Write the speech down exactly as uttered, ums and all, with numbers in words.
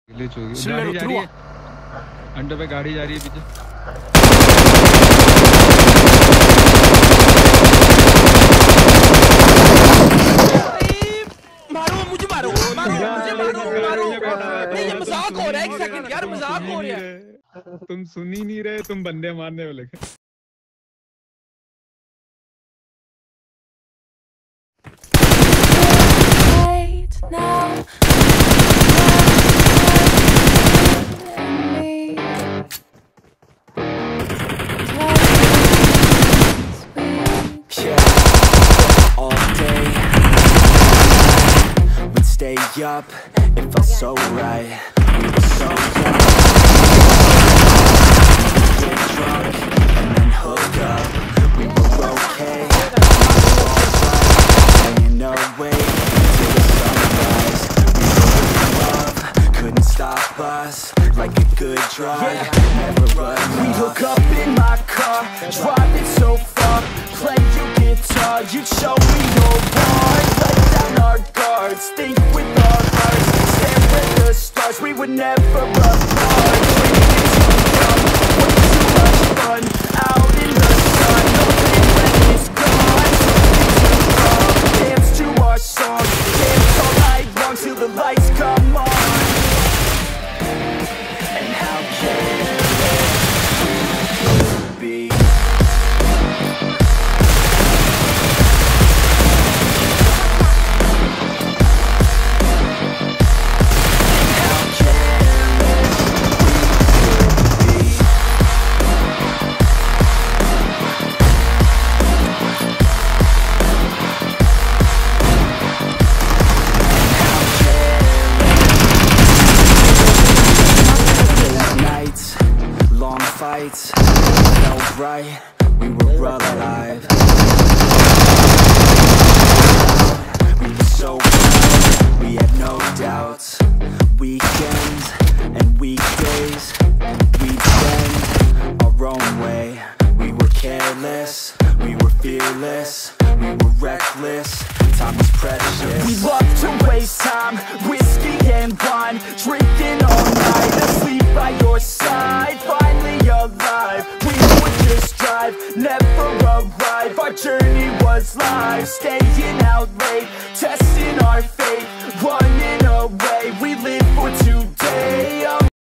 Glitch हो गई। गाड़ी जा रही है अंडर पे, गाड़ी जा रही है पीछे। मारो मुझे, मारो मारो मुझे, मारो मारो। नहीं ये मजाक हो रहा है, एक सेकंड यार, मजाक हो रहा है। तुम सुन ही नहीं रहे, तुम बंदे मारने वाले। Stay up, it felt so right. We were so young. Get drunk and then hook up. We were okay, alright. Laying awake till the sunrise. We were in love, couldn't stop us. Like a good drug, never run. We hook up in my car, driving so far. Play your guitar, you'd show me your heart. Let down our guards, think with our hearts. Stare at the stars, we would never apart. Drinking too young, way too much fun. Out in the sun, no regret is gone. Something too wrong, dance to our song. Dance all night long till the lights come on. And how careless we could be. Fights, felt right, we were alive. We were so proud, we had no doubts. Weekends and weekdays, we'd spend our own way. We were careless, we were fearless, we were reckless. Time was precious. We loved to waste time, whiskey and wine, drinking all night, asleep by your side. Finally alive, we would just drive, never arrive. Our journey was live, staying out late,